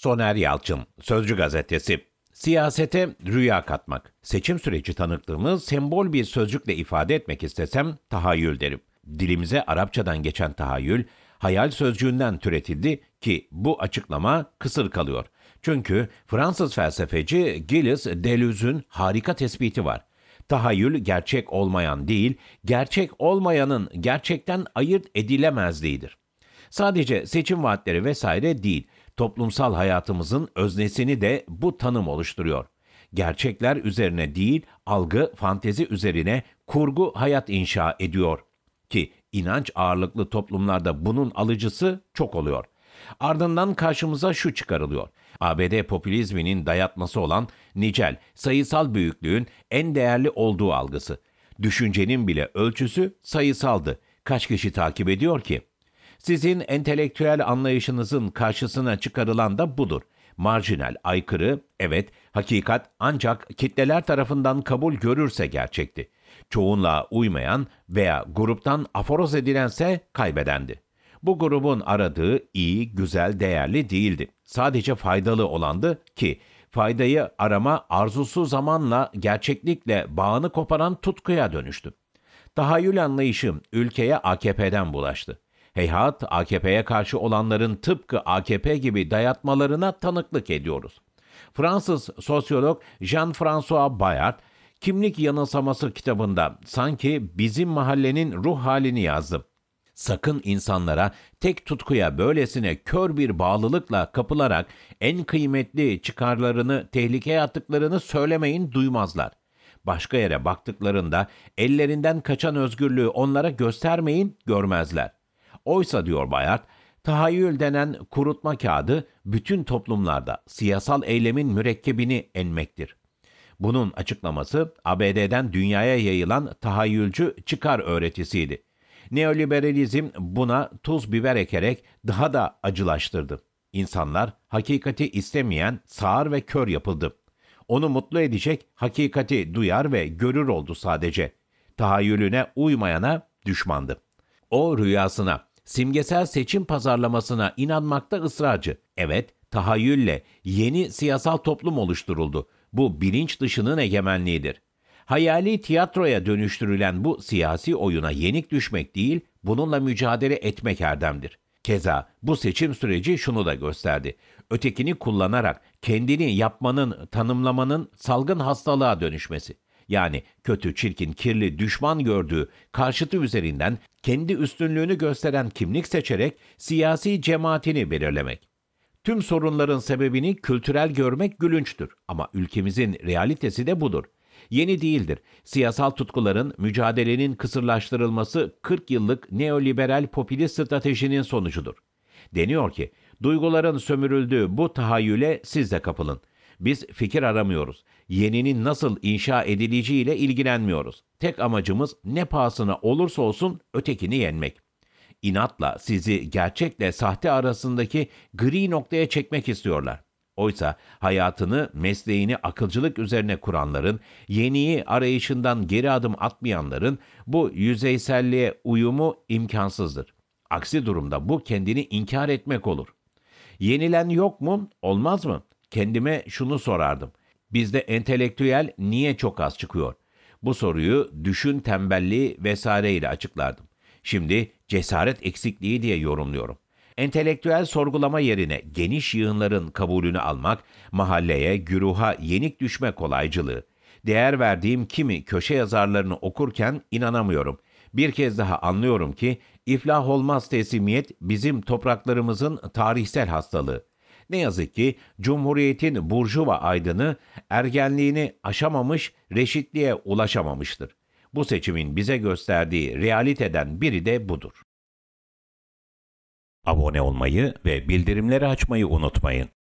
Soner Yalçın, Sözcü Gazetesi. Siyasete rüya katmak. Seçim süreci tanıklığımı sembol bir sözcükle ifade etmek istesem tahayyül derim. Dilimize Arapçadan geçen tahayyül, hayal sözcüğünden türetildi ki bu açıklama kısır kalıyor. Çünkü Fransız felsefeci Gilles Deleuze'ün harika tespiti var. Tahayyül gerçek olmayan değil, gerçek olmayanın gerçekten ayırt edilemezliğidir. Sadece seçim vaatleri vesaire değil, toplumsal hayatımızın öznesini de bu tanım oluşturuyor. Gerçekler üzerine değil, algı, fantezi üzerine kurgu hayat inşa ediyor. Ki inanç ağırlıklı toplumlarda bunun alıcısı çok oluyor. Ardından karşımıza şu çıkarılıyor. ABD popülizminin dayatması olan nicel, sayısal büyüklüğün en değerli olduğu algısı. Düşüncenin bile ölçüsü sayısaldı. Kaç kişi takip ediyor ki? Sizin entelektüel anlayışınızın karşısına çıkarılan da budur. Marjinal, aykırı, evet, hakikat ancak kitleler tarafından kabul görürse gerçekti. Çoğunluğa uymayan veya gruptan aforoz edilense kaybedendi. Bu grubun aradığı iyi, güzel, değerli değildi. Sadece faydalı olandı ki faydayı arama arzusu zamanla gerçeklikle bağını koparan tutkuya dönüştü. Tahayyül anlayışı ülkeye AKP'den bulaştı. Heyhat AKP'ye karşı olanların tıpkı AKP gibi dayatmalarına tanıklık ediyoruz. Fransız sosyolog Jean-François Bayard, Kimlik Yanılsaması kitabında sanki bizim mahallenin ruh halini yazdı. Sakın insanlara tek tutkuya böylesine kör bir bağlılıkla kapılarak en kıymetli çıkarlarını tehlikeye attıklarını söylemeyin, duymazlar. Başka yere baktıklarında ellerinden kaçan özgürlüğü onlara göstermeyin, görmezler. Oysa diyor Bayard, tahayyül denen kurutma kağıdı bütün toplumlarda siyasal eylemin mürekkebini enmektir. Bunun açıklaması ABD'den dünyaya yayılan tahayyülcü çıkar öğretisiydi. Neoliberalizm buna tuz biber ekerek daha da acılaştırdı. İnsanlar hakikati istemeyen sağır ve kör yapıldı. Onu mutlu edecek hakikati duyar ve görür oldu sadece. Tahayyülüne uymayana düşmandı. O rüyasına, simgesel seçim pazarlamasına inanmakta ısrarcı. Evet, tahayyülle yeni siyasal toplum oluşturuldu. Bu bilinç dışının egemenliğidir. Hayali tiyatroya dönüştürülen bu siyasi oyuna yenik düşmek değil, bununla mücadele etmek erdemdir. Keza bu seçim süreci şunu da gösterdi. Ötekini kullanarak kendini yapmanın, tanımlamanın salgın hastalığa dönüşmesi. Yani kötü, çirkin, kirli, düşman gördüğü karşıtı üzerinden kendi üstünlüğünü gösteren kimlik seçerek siyasi cemaatini belirlemek. Tüm sorunların sebebini kültürel görmek gülünçtür ama ülkemizin realitesi de budur. Yeni değildir. Siyasal tutkuların, mücadelenin kısırlaştırılması 40 yıllık neoliberal popülist stratejinin sonucudur. Deniyor ki, duyguların sömürüldüğü bu tahayyüle siz de kapılın. Biz fikir aramıyoruz. Yeninin nasıl inşa edileceğiyle ilgilenmiyoruz. Tek amacımız ne pahasına olursa olsun ötekini yenmek. İnatla sizi gerçekle sahte arasındaki gri noktaya çekmek istiyorlar. Oysa hayatını, mesleğini akılcılık üzerine kuranların, yeniyi arayışından geri adım atmayanların bu yüzeyselliğe uyumu imkansızdır. Aksi durumda bu kendini inkar etmek olur. Yenilen yok mu? Olmaz mı? Kendime şunu sorardım. Bizde entelektüel niye çok az çıkıyor? Bu soruyu düşün tembelliği vesaireyle açıklardım. Şimdi cesaret eksikliği diye yorumluyorum. Entelektüel sorgulama yerine geniş yığınların kabulünü almak, mahalleye, güruha yenik düşme kolaycılığı. Değer verdiğim kimi köşe yazarlarını okurken inanamıyorum. Bir kez daha anlıyorum ki iflah olmaz teslimiyet bizim topraklarımızın tarihsel hastalığı. Ne yazık ki Cumhuriyet'in burjuva aydını ergenliğini aşamamış, reşitliğe ulaşamamıştır. Bu seçimin bize gösterdiği realiteden biri de budur. Abone olmayı ve bildirimleri açmayı unutmayın.